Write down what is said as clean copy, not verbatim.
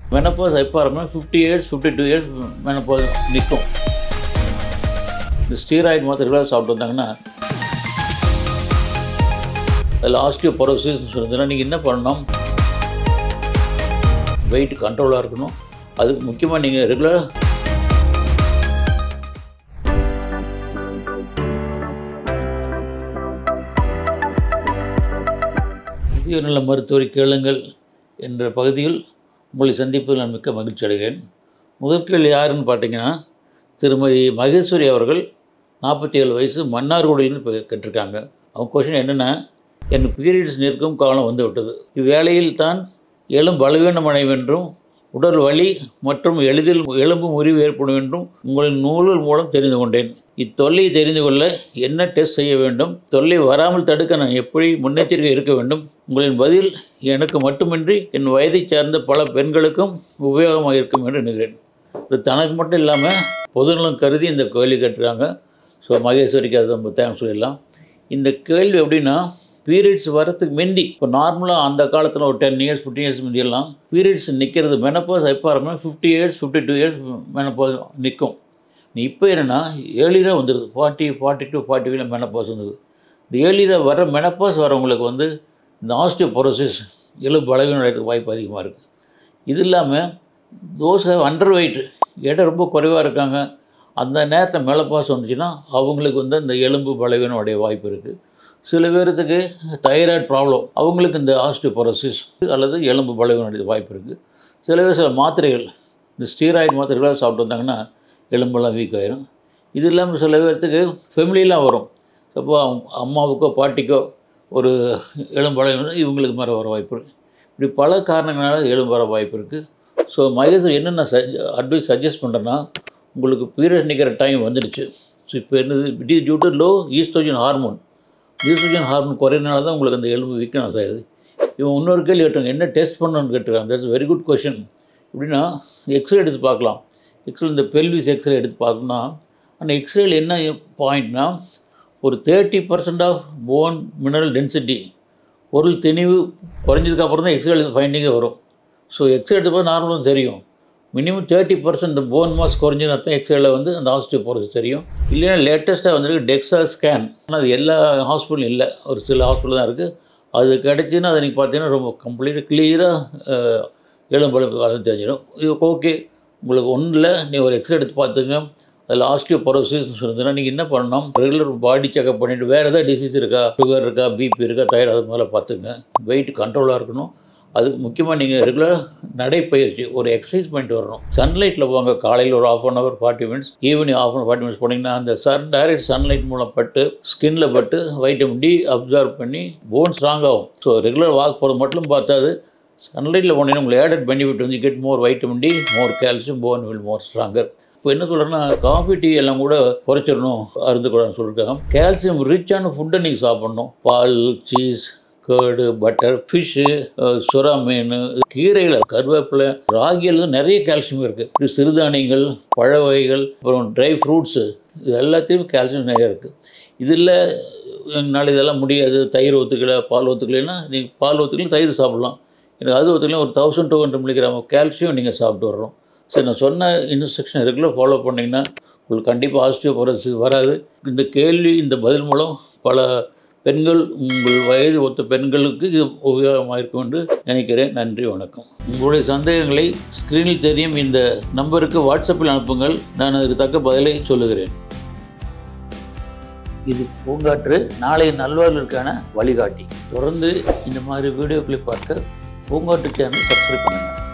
Menopause எப்போ ஆரம்பிக்கும் 50 years 52 years menopause நிற்கும். இந்த ஸ்டீராய்டு மாத்திரைகளாக சாப்பிட்டு வந்தாங்கன்னா அதில் ஆஸ்டியோபோரோசிஸ்ன்னு சொல்லுதுன்னா நீங்கள் என்ன பண்ணணும், வெயிட் கண்ட்ரோலாக இருக்கணும். அதுக்கு முக்கியமாக நீங்கள் ரெகுலராக புதிய நல்ல மருத்துவரை கேளுங்கள் என்ற பகுதியில் உங்களை சந்திப்பதில் நான் மிக்க மகிழ்ச்சி அடைகிறேன். முதல் கேள்வி யாருன்னு பார்த்தீங்கன்னா, திருமதி மகேஸ்வரி அவர்கள் 47 வயசு மன்னார்குடியில் கேட்டிருக்காங்க. அவங்க கொஷின் என்னென்னா, என் பீரியட்ஸ் நிற்கும் காலம் வந்து விட்டது. இவ்வேளையில் தான் எழும் பலவீனம் அடைவென்றும் உடல் வலி மற்றும் எளிதில் எலும்பு முறிவு ஏற்படும் என்றும் உங்களின் நூல்கள் மூலம் தெரிந்து கொண்டேன். இத்தொல்லையை தெரிந்து கொள்ள என்ன டெஸ்ட் செய்ய வேண்டும், தொல்லை வராமல் தடுக்க நான் எப்படி முன்னெச்சரிக்கை இருக்க வேண்டும்? உங்களின் பதில் எனக்கு மட்டுமின்றி என் வயதை சார்ந்த பல பெண்களுக்கும் உபயோகமாக இருக்கும் என்று நினைக்கிறேன். இது தனக்கு மட்டும் இல்லாமல் பொதுநலம் கருதி இந்த கேள்வி கேட்டுருக்காங்க. ஸோ மகேஸ்வரிக்கு அது நம்ம தேங்க்ஸ் சொல்லிடலாம். இந்த கேள்வி எப்படின்னா, பீரியட்ஸ் வரத்துக்கு முந்தி இப்போ நார்மலாக அந்த காலத்தில் ஒரு 10 இயர்ஸ் 15 இயர்ஸ் முந்தியெல்லாம் பீரியட்ஸ் நிற்கிறது மெனோபாஸ் எப்போ ஆரம்பிக்கும் 50 இயர்ஸ் 52 இயர்ஸ் மெனோபாஸ் நிற்கும். இப்போ என்னென்னா ஏர்லியராக வந்துடுது. 40 42 45 மெனோபாஸ் வந்துடுது. இந்த ஏர்லியராக வர மெனோபாஸ் வரவங்களுக்கு வந்து இந்த ஆஸ்டியோபோரோசிஸ் எலும்பு பலவீனம் அடைகிறதுக்கு வாய்ப்பு அதிகமாக இருக்குது. இது இல்லாமல் தோசை அண்டர் வெயிட் எடை ரொம்ப குறைவாக இருக்காங்க, அந்த நேரத்தில் மெனோபாஸ் வந்துச்சுன்னா அவங்களுக்கு வந்து இந்த எலும்பு பலவீனம் அடைய வாய்ப்பு இருக்குது. சில பேர்த்துக்கு தைராய்டு ப்ராப்ளம், அவங்களுக்கு இந்த ஆஸ்டியோபோரோசிஸ் அல்லது எலும்பு பலவீனம் அடைய வாய்ப்பு இருக்குது. சில பேர் சில மாத்திரைகள், இந்த ஸ்டீராய்டு மாத்திரைகளாக சாப்பிட்டு வந்தாங்கன்னா எலும்பெல்லாம் வீக் ஆகிரும். இது இல்லாமல் சில பேர்த்துக்கு ஃபெமிலியெலாம் வரும். அப்போ அம்மாவுக்கோ பாட்டிக்கோ ஒரு எலும்பு பலவீனம் இவங்களுக்கு மேலே வர வாய்ப்பு இருக்குது. இப்படி பல காரணங்களால் எலும்பு வர வாய்ப்பு இருக்குது. ஸோ மகேஸ்வரி என்ன நான் அட்வைஸ் சஜஸ்ட் பண்ணுறேன்னா, உங்களுக்கு பீரியட் நிற்கிற டைம் வந்துடுச்சு. ஸோ இப்போ என்னது, it is due to low estrogen hormone. Estrogen hormone குறையினால தான் உங்களுக்கு அந்த எலும்பு வீக்னஸ் ஆகுது. இவன் இன்னொரு கேள்வி கேட்டாங்க, என்ன டெஸ்ட் பண்ணணும்னு கேட்டுருக்காங்க. That's very good question. எப்படின்னா, எக்ஸ்ரே எடுத்து பார்க்கலாம். எக்ஸ்ரே இந்த பெல்விஸ் எக்ஸ்ரே எடுத்து பார்த்தோம்னா அந்த எக்ஸ்ரேயில் என்ன பாயிண்ட்னா, ஒரு 30% ஆஃப் போன் மினரல் டென்சிட்டி பொருள் தெளிவு குறைஞ்சதுக்கப்புறம் தான் எக்ஸ்ரே ஃபைண்டிங்கே வரும். ஸோ எக்ஸ்ரே எடுத்து பார்த்து நார்மலாக தெரியும். மினிமம் 30% இந்த போன் மாஸ் குறைஞ்சதுனா தான் எக்ஸ்ரேல வந்து அந்த ஆஸ்டியோபோரோசிஸ் தெரியும். இல்லைன்னா லேட்டஸ்ட்டாக வந்துருக்கு டெக்ஸா ஸ்கேன். ஆனால் அது எல்லா ஹாஸ்பிட்டலும் இல்லை, ஒரு சில ஹாஸ்பிட்டல் தான் இருக்குது. அது கிடச்சின்னா அதை நீங்கள் பார்த்தீங்கன்னா ரொம்ப கம்ப்ளீட்டாக கிளியராக எலும்பு அது தெரிஞ்சிடும். இது ஓகே, உங்களுக்கு ஒன்றில் நீங்கள் ஒரு எக்ஸ்ரே எடுத்து பார்த்துங்க. அதில் ஆஸ்டியோபோரோசிஸ்ன்னு சொல்லுதுன்னா நீங்கள் என்ன பண்ணணும், ரெகுலர் பாடி செக்அப் பண்ணிவிட்டு வேறு எதாவது டிசீஸ் இருக்கா, சுகர் இருக்கா, பிபி இருக்கா, தைராய்டு, அது மேலே பார்த்துங்க. வெயிட் கண்ட்ரோலாக இருக்கணும். அதுக்கு முக்கியமாக நீங்கள் ரெகுலராக நடைப்பயிற்சி ஒரு எக்ஸசைஸ் பண்ணிட்டு வரணும். சன்லைட்டில் போங்க. காலையில் ஒரு 1/2 hour 40 minutes, evening 1/2 hour 40 minutes போனீங்கன்னா அந்த டைரக்ட் சன்லைட் மூலம் பட்டு ஸ்கின்னில் பட்டு வைட்டமின் டி அப்சார்வ் பண்ணி போன் ஸ்ட்ராங் ஆகும். ஸோ ரெகுலர் வாக் போகிறது மட்டும் பார்த்தாது, சன்லைட்டில் போனீங்கன்னா உங்களுக்கு ஆடட் பெனிஃபிட் வந்து get more vitamin D, more calcium, bone will more stronger. இப்போ என்ன சொல்கிறேன்னா, காஃபி டீ எல்லாம் கூட குறைச்சிடணும், அருந்துக்கூடாதுன்னு சொல்லியிருக்காங்க. கால்சியம் ரிச்சான ஃபுட்டை நீங்கள் சாப்பிட்ணும். பால், சீஸ், கேர்டு, பட்டர், ஃபிஷ்ஷு, சுறா மீன், கீரைகள், கருவேப்பிலை, ராகியில் நிறைய கால்சியம் இருக்குது. இப்படி சிறுதானியங்கள், பழ வகைகள், அப்புறம் ட்ரை ஃப்ரூட்ஸு, இது எல்லாத்தையும் கால்சியம் நிறையா இருக்குது. இதில் என்னால் இதெல்லாம் முடியாது, தயிர் ஒத்துக்கலை, பால் ஒத்துக்கலைன்னா நீங்கள் பால் ஒத்துக்கல தயிர் சாப்பிட்லாம். எனக்கு அது ஒத்துக்கலாம். ஒரு 1200 mg கால்சியம் நீங்கள் சாப்பிட்டு வர்றோம். சரி, நான் சொன்ன இன்ஸ்ட்ரக்ஷன் ரெகுலர் ஃபாலோ பண்ணிங்கன்னா உங்களுக்கு கண்டிப்பாக ஆஸ்டியோபோரோசிஸ் வராது. இந்த கேள்வி, இந்த பதில் மூலம் பல பெண்கள், உங்கள் வயது ஒத்த பெண்களுக்கு இது உபயோகமாக இருக்கும் என்று நினைக்கிறேன். நன்றி, வணக்கம். உங்களுடைய சந்தேகங்களை ஸ்க்ரீனில் தெரியும் இந்த நம்பருக்கு வாட்ஸ்அப்பில் அனுப்புங்கள். நான் அதற்கு தக்க பதிலை சொல்லுகிறேன். இது பூங்காற்று, நாளைய நல்வாழ்விற்கான வழிகாட்டி. தொடர்ந்து இந்த மாதிரி வீடியோக்களை பார்க்க பூங்காற்று சேனல் சப்ஸ்கிரைப் பண்ணுங்கள்.